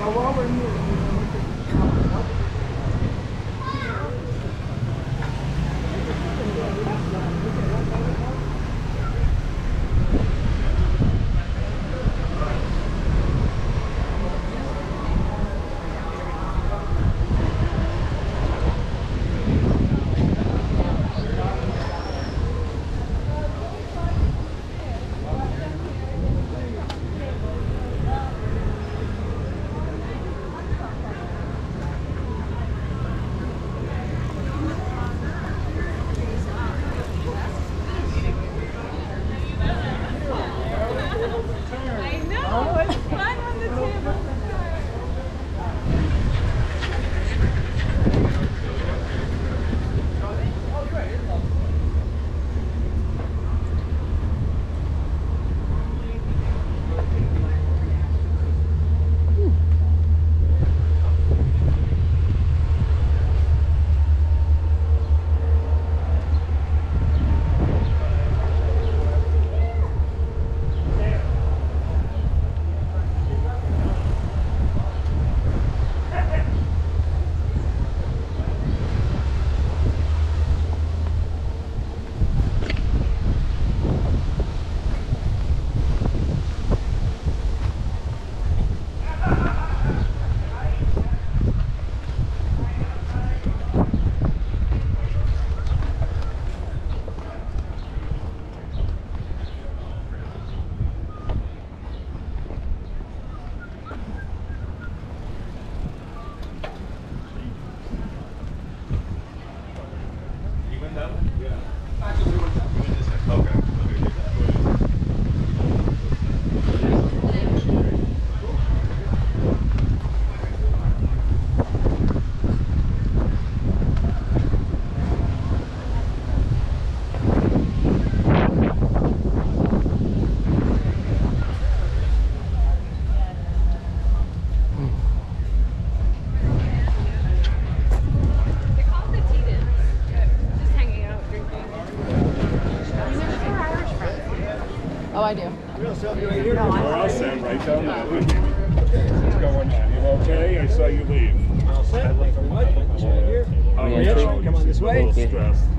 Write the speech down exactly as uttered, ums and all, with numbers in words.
while we're here, Oh, I do. We're all set right down there. What's going on? You okay? I saw you leave. all set. Thank you very much. Oh, yeah. Come on this way. A little stressed.